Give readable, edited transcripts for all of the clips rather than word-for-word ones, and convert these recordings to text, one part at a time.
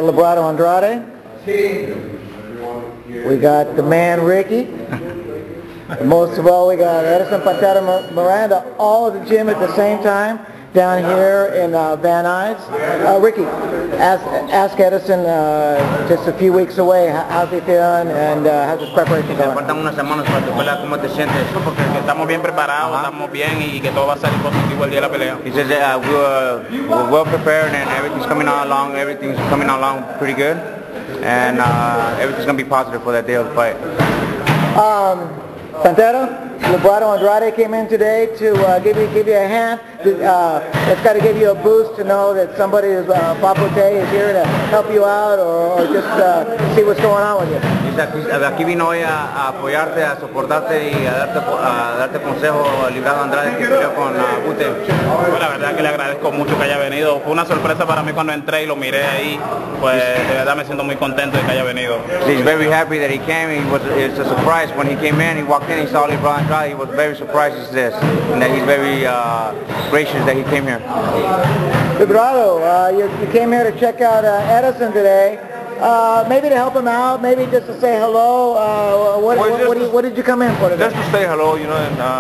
got Librado Andrade. We got the man Ricky. And most of all, we got Edison, Pantera, Miranda, all at the gym at the same time down here in Van Nuys. Ricky, ask Edison, just a few weeks away, how's he feeling and how's his preparation going? Faltan unas semanas para tu pelea, ¿cómo te sientes? Porque estamos bien preparados, estamos bien y que todo va a salir positivo el día de la pelea. He says we're well prepared and everything's coming along pretty good, and everything's going to be positive for that day of the fight. Pantera, Librado Andrade came in today to give you a hand. It's got to give you a boost to know that somebody is Bute is here to help you out or just see what's going on with you. Aquí vino hoy a apoyarte, a soportarte y a darte consejo Librado Andrade que peleó con Bute. Pues la verdad que le agradezco mucho que haya venido. Fue una sorpresa para mí cuando entré y lo miré ahí. Pues de verdad me siento muy contento de que haya venido. He's very happy that he came. It's a surprise when he came in. He walked in, he saw Librado Andrade. He was very surprised at this, and that he's very gracious that he came here. Librado, you came here to check out Edison today. Maybe to help him out, maybe just to say hello. What did you come in for today? Just to say hello, you know,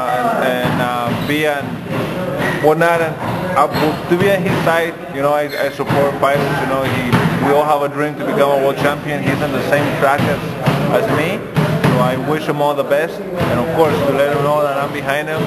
and be on whatnot, and to be on his side. You know, I support fighters. You know, we all have a dream to become a world champion. He's on the same track as me. So I wish him all the best, and of course to let him know that I'm behind him,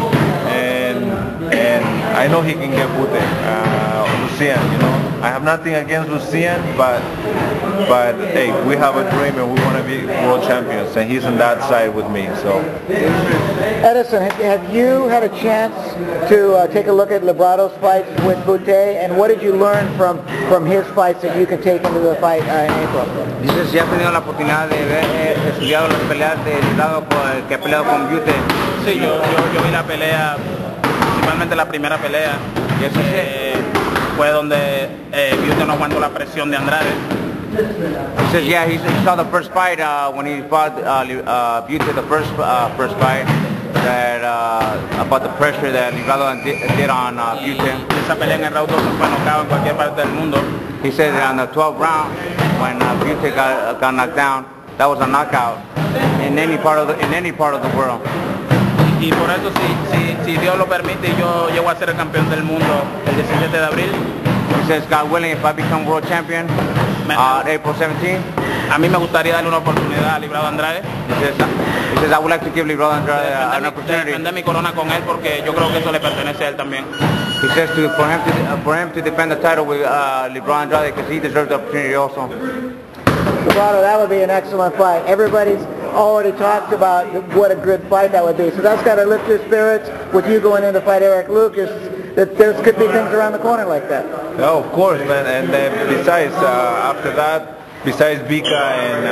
and I know he can get Bute, Lucian. You know, I have nothing against Lucian, but hey, we have a dream and we want to be world champions, and he's on that side with me. So, Edison, have you had a chance to take a look at Librado's fights with Bute, and what did you learn from his fights that you can take into the fight in April? Dices, si has tenido la oportunidad de ver, estudiado las peleas de Librado que ha peleado con Bute. Sí, yo vi la pelea, principalmente la primera pelea, y eso fue donde Bute no aguantó la presión de Andrade. He says, yeah, he saw the first fight when he fought Bute, the first fight, that about the pressure that Librado did on Bute. Esa pelea en el round 2 fue knockout en cualquier parte del mundo. He said that on the 12th round, when Bute got knocked down, that was a knockout in any part of the world. Y por eso si Dios lo permite, yo llego a ser el campeón del mundo el 17 de abril. He says, God willing, if I become world champion April 17, a mí me gustaría darle una oportunidad a Librado Andrade. He says, I would like to give Librado Andrade an opportunity. Defender mi corona con él porque yo creo que eso le pertenece a él también. He says for him to defend the title with Librado Andrade because he deserves the opportunity also. Librado, that would be an excellent fight. Everybody's already talked about what a good fight that would be. So that's got to lift your spirits with you going in to fight Eric Lucas, that there could be things around the corner like that. Oh, of course, man. And besides, after that, besides Vika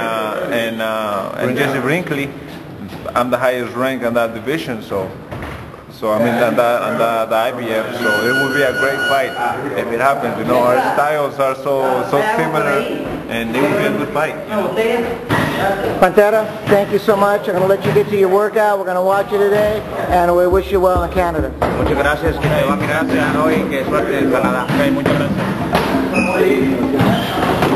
and Jesse Brinkley, I'm the highest rank in that division. So I mean, the IBF, so it would be a great fight if it happens. You know, our styles are so similar, and it would be a good fight. You know? Pantera, thank you so much. I'm going to let you get to your workout. We're going to watch you today, and we wish you well in Canada. Muchas gracias, que te va a mirar hoy, que suerte en Canadá. Okay, muchas gracias.